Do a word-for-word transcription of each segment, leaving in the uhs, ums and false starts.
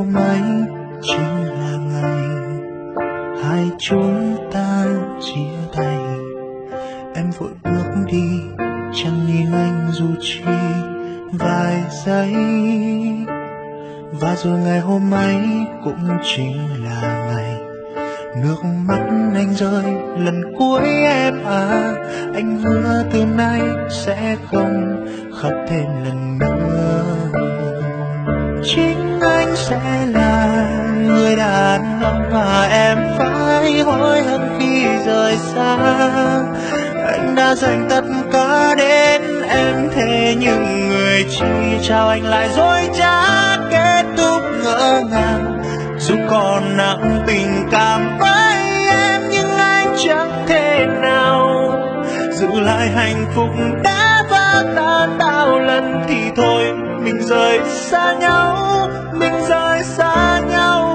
hôm ấy chính là ngày hai chúng ta chia tay. Em vội bước đi chẳng nhìn anh dù chỉ vài giây, và rồi ngày hôm ấy cũng chính là ngày nước mắt anh rơi lần cuối em à. Anh hứa từ nay sẽ không khóc thêm lần nữa. Chính anh sẽ là người đàn ông mà em phải hối hận khi rời xa. Anh đã dành tất cả đến em, thế nhưng người chỉ trao anh lại dối trá kết thúc ngỡ ngàng. Dù còn nặng tình cảm với em nhưng anh chẳng thể nào giữ lại hạnh phúc đã vỡ tan bao lần. Thì thôi mình rời xa nhau, mình rời xa nhau.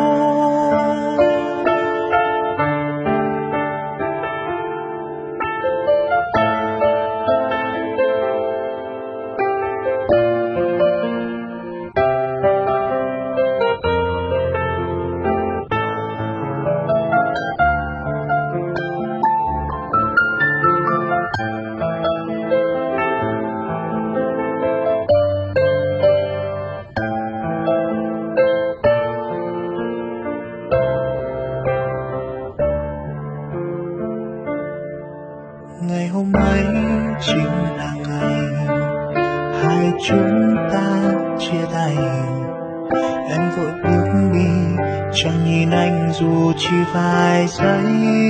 Ngày hôm ấy chính là ngày hai chúng ta chia tay. Em vội bước đi chẳng nhìn anh dù chỉ vài giây,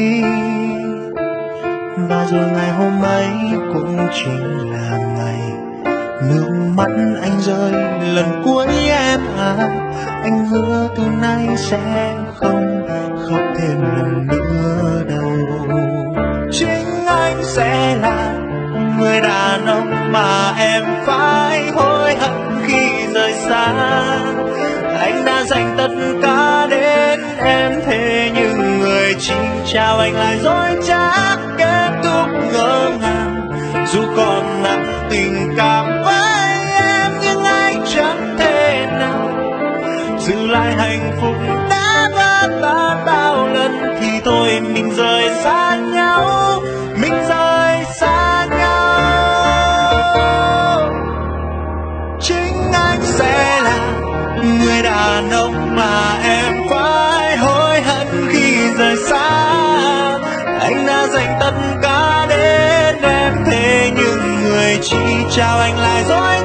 và rồi ngày hôm ấy cũng chính là ngày nước mắt anh rơi lần cuối em à. Anh hứa từ nay sẽ không khóc thêm lần nữa đâu. Chính anh sẽ là người đàn ông mà em phải hối hận khi rời xa. Anh đã dành tất cả đến em, thế nhưng người chỉ trao anh lại dối trá kết thúc ngỡ ngàng. Dù còn nặng tình cảm với em nhưng anh chẳng thể nào giữ lại hạnh phúc đã vỡ tan bao lần. Thì thôi mình rời xa nhau, mình rời xa nhau. Chính anh sẽ là người đàn ông mà em phải hối hận khi rời xa. Anh đã dành tất cả đến em, thế nhưng người chỉ trao anh lại dối